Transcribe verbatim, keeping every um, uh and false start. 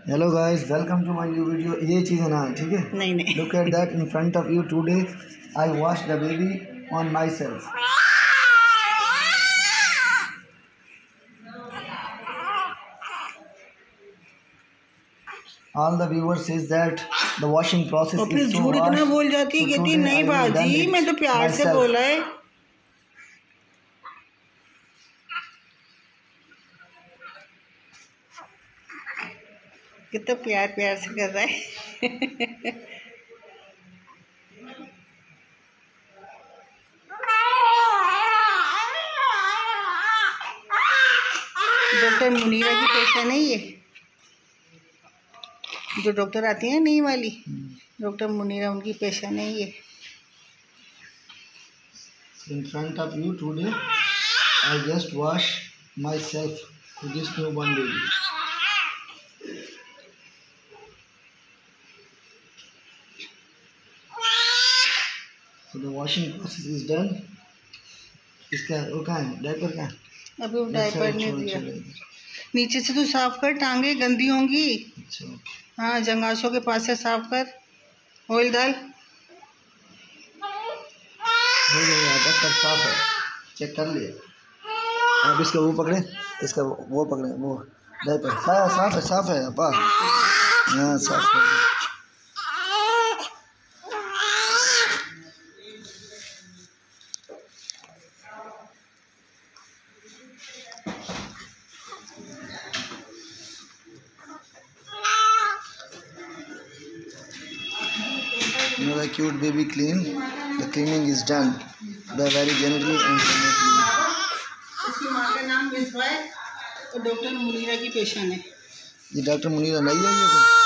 Hello guys, welcome to my new video. ये चीज़ है ना, ठीक है? नहीं नहीं look at that in front of you today I wash the baby on my self. All the viewers says that the washing process और फिर is so झूठ vast, इतना बोल जाती है, so कहती today नहीं I will done बाजी it मैं तो प्यार से myself. बोला है। कितना प्यार प्यार से कर रहा है। डॉक्टर मुनीरा की पेशेंट है ये, जो डॉक्टर आती है नहीं वाली, डॉक्टर मुनीरा उनकी पेशेंट है ये। In front of you today I just wash myself to this newborn baby. So the washing process is done. इसका वो कहाँ है? डायपर कहाँ है? अभी वो डायपर नहीं दिया। नीचे से तो साफ कर, टांगे गंदी होंगी। अच्छा, हाँ, जंगासों के पास से साफ कर, ऑयल डाल। हो गया, डायपर साफ है, चेक कर लिया। अब इसका वो पकड़े, इसका वो पकड़े, वो डायपर साफ है, साफ है अपा। हाँ, साफ कर दिया। Now the cute baby clean. The cleaning is done. The very gently and smoothly. इसकी माँ का नाम मिसबा है और डॉक्टर मुनीरा की पेशेंट है। ये डॉक्टर मुनीरा नहीं है ये कोई?